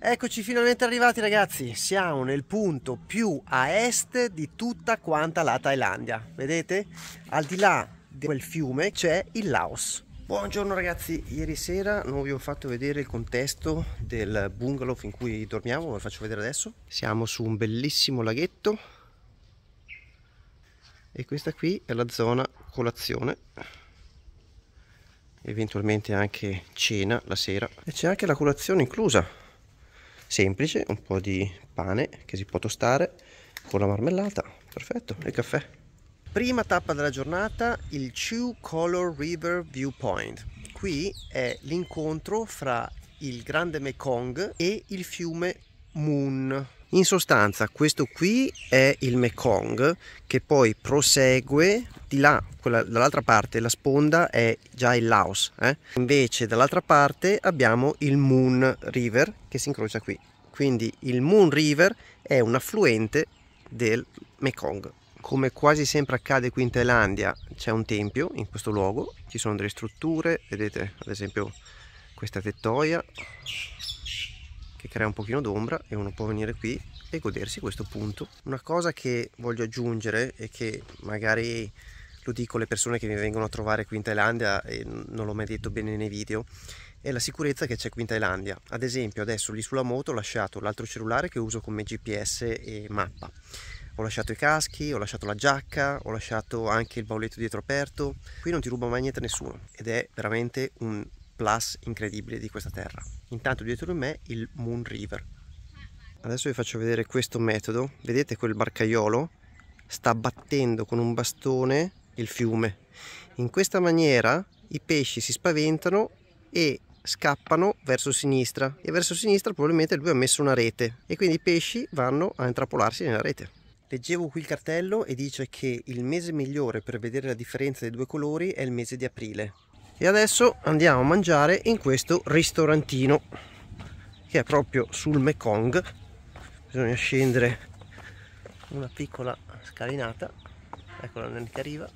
Eccoci finalmente arrivati ragazzi, siamo nel punto più a est di tutta quanta la Thailandia, vedete? Al di là di quel fiume c'è il Laos. Buongiorno ragazzi, ieri sera non vi ho fatto vedere il contesto del bungalow in cui dormiamo, ve lo faccio vedere adesso. Siamo su un bellissimo laghetto e questa qui è la zona colazione, eventualmente anche cena la sera, e c'è anche la colazione inclusa. Semplice, un po' di pane che si può tostare con la marmellata, perfetto, e il caffè. Prima tappa della giornata, il True Color River Viewpoint. Qui è l'incontro fra il grande Mekong e il fiume Moon. In sostanza questo qui è il Mekong che poi prosegue di là, dall'altra parte la sponda è già il Laos, Invece dall'altra parte abbiamo il Moon River che si incrocia qui. Quindi il Moon River è un affluente del Mekong. Come quasi sempre accade qui in Thailandia, c'è un tempio in questo luogo, ci sono delle strutture, vedete ad esempio questa tettoia che crea un pochino d'ombra e uno può venire qui e godersi questo punto. Una cosa che voglio aggiungere e che magari lo dico alle persone che mi vengono a trovare qui in Thailandia e non l'ho mai detto bene nei video, è la sicurezza che c'è qui in Thailandia. Ad esempio adesso lì sulla moto ho lasciato l'altro cellulare che uso come GPS e mappa, ho lasciato i caschi, ho lasciato la giacca, ho lasciato anche il bauletto dietro aperto. Qui non ti ruba mai niente nessuno ed è veramente un plus incredibile di questa terra. Intanto dietro di me il Moon River. Adesso vi faccio vedere questo metodo. Vedete quel barcaiolo? Sta battendo con un bastone il fiume. In questa maniera i pesci si spaventano e scappano verso sinistra, e verso sinistra probabilmente lui ha messo una rete e quindi i pesci vanno a intrappolarsi nella rete. Leggevo qui il cartello e dice che il mese migliore per vedere la differenza dei due colori è il mese di aprile. E adesso andiamo a mangiare in questo ristorantino che è proprio sul Mekong. Bisogna scendere una piccola scalinata, eccola nel che arriva.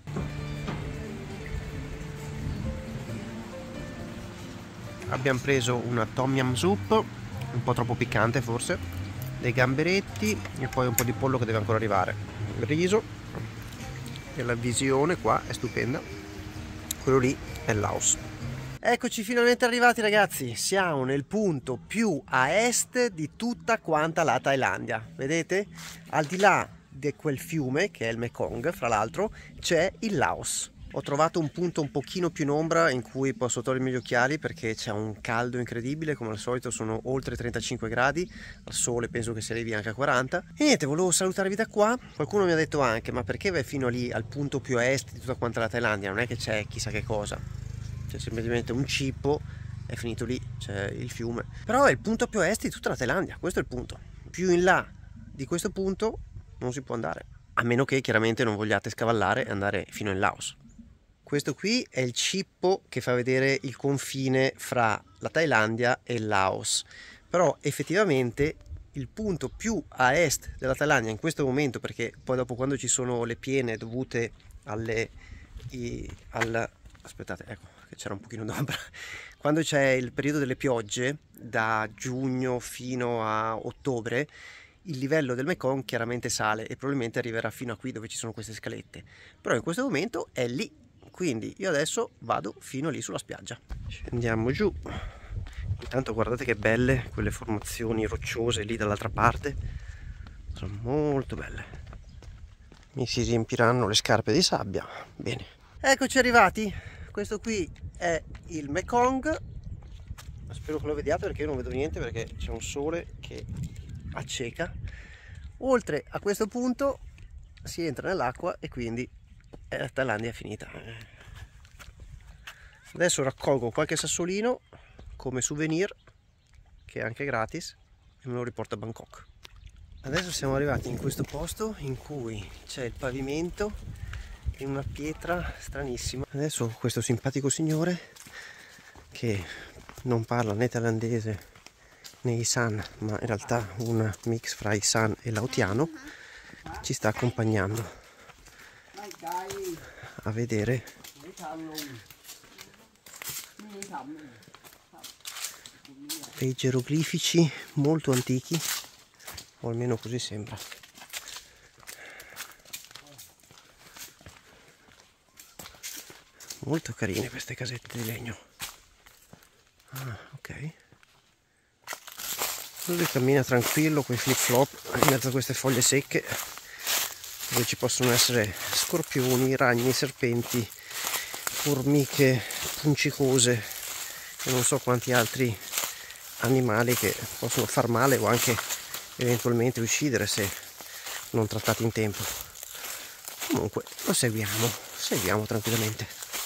Abbiamo preso una tom yum soup, un po' troppo piccante forse, dei gamberetti e poi un po' di pollo che deve ancora arrivare, il riso, e la visione qua è stupenda. Quello lì è il Laos. Eccoci finalmente arrivati ragazzi, siamo nel punto più a est di tutta quanta la Thailandia, vedete? Al di là di quel fiume che è il Mekong, fra l'altro, c'è il Laos. Ho trovato un punto un pochino più in ombra in cui posso togliermi gli occhiali perché c'è un caldo incredibile, come al solito sono oltre 35 gradi, al sole penso che si arrivi anche a 40. E niente, volevo salutarvi da qua. Qualcuno mi ha detto anche, ma perché vai fino lì al punto più a est di tutta quanta la Thailandia? Non è che c'è chissà che cosa, c'è semplicemente un cippo, è finito lì, c'è il fiume. Però è il punto più a est di tutta la Thailandia, questo è il punto. Più in là di questo punto non si può andare, a meno che chiaramente non vogliate scavallare e andare fino in Laos. Questo qui è il cippo che fa vedere il confine fra la Thailandia e il Laos. Però effettivamente il punto più a est della Thailandia in questo momento, perché poi dopo quando ci sono le piene dovute aspettate, ecco che c'era un pochino d'ombra, quando c'è il periodo delle piogge da giugno fino a ottobre, il livello del Mekong chiaramente sale e probabilmente arriverà fino a qui dove ci sono queste scalette, però in questo momento è lì. Quindi io adesso vado fino lì sulla spiaggia. Scendiamo giù. Intanto guardate che belle quelle formazioni rocciose lì dall'altra parte, sono molto belle. Mi si riempiranno le scarpe di sabbia. Bene, eccoci arrivati. Questo qui è il Mekong. Spero che lo vediate perché io non vedo niente, perché c'è un sole che acceca. Oltre a questo punto si entra nell'acqua e quindi la Thailandia è finita. Adesso raccolgo qualche sassolino come souvenir, che è anche gratis, e me lo riporto a Bangkok. Adesso siamo arrivati in questo posto in cui c'è il pavimento in una pietra stranissima. Adesso questo simpatico signore che non parla né thailandese né Isan, ma in realtà un mix fra Isan e laotiano, ci sta accompagnando a vedere dei geroglifici molto antichi, o almeno così sembra. Molto carine queste casette di legno. Ah, ok. Lui cammina tranquillo con i flip flop in mezzo a queste foglie secche, dove ci possono essere scorpioni, ragni, serpenti, formiche puncicose e non so quanti altri animali che possono far male o anche eventualmente uccidere se non trattati in tempo. Comunque lo seguiamo tranquillamente.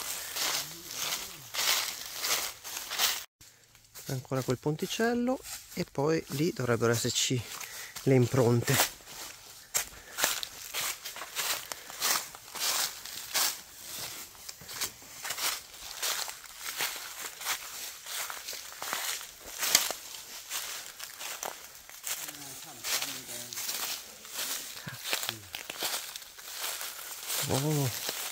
Ancora quel ponticello e poi lì dovrebbero esserci le impronte. Oh.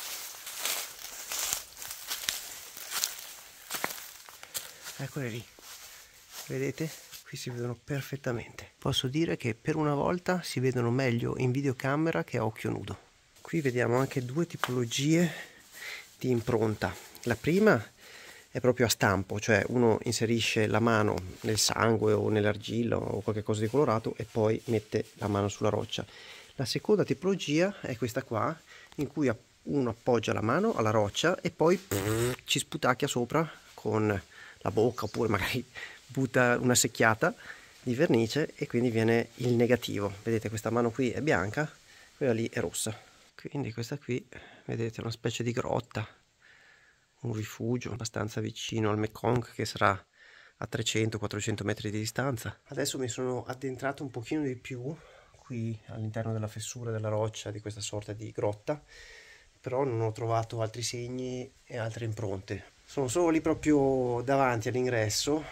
Eccole lì, vedete? Qui si vedono perfettamente. Posso dire che per una volta si vedono meglio in videocamera che a occhio nudo. Qui vediamo anche due tipologie di impronta. La prima è proprio a stampo, cioè uno inserisce la mano nel sangue o nell'argilla o qualche cosa di colorato e poi mette la mano sulla roccia. La seconda tipologia è questa qua, in cui uno appoggia la mano alla roccia e poi ci sputacchia sopra con la bocca, oppure magari butta una secchiata di vernice e quindi viene il negativo. Vedete, questa mano qui è bianca, quella lì è rossa. Quindi questa qui, vedete, è una specie di grotta, un rifugio abbastanza vicino al Mekong, che sarà a 300-400 metri di distanza. Adesso mi sono addentrato un pochino di più qui all'interno della fessura della roccia di questa sorta di grotta, però non ho trovato altri segni e altre impronte. Sono solo lì proprio davanti all'ingresso.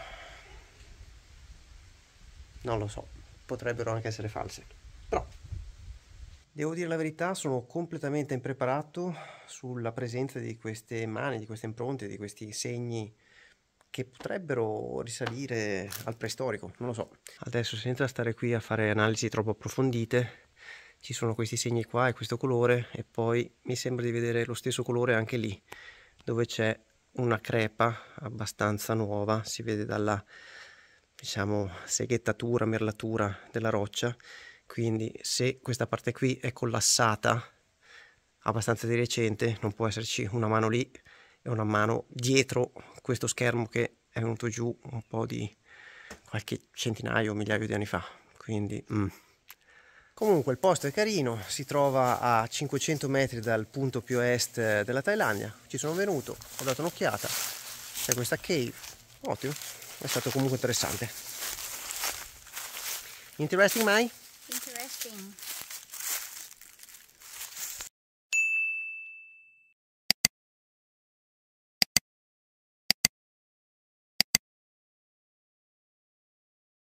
Non lo so, potrebbero anche essere false, però devo dire la verità, sono completamente impreparato sulla presenza di queste mani, di queste impronte, di questi segni che potrebbero risalire al preistorico, non lo so. Adesso, senza stare qui a fare analisi troppo approfondite, ci sono questi segni qua e questo colore, e poi mi sembra di vedere lo stesso colore anche lì, dove c'è una crepa abbastanza nuova, si vede dalla, diciamo, seghettatura, merlatura della roccia. Quindi se questa parte qui è collassata abbastanza di recente, non può esserci una mano lì e una mano dietro questo schermo che è venuto giù un po' di qualche centinaio o migliaio di anni fa. Quindi comunque il posto è carino, si trova a 500 metri dal punto più a est della Thailandia. Ci sono venuto, ho dato un'occhiata, c'è questa cave, ottimo, è stato comunque interessante. Interesting, Mai? Interesting.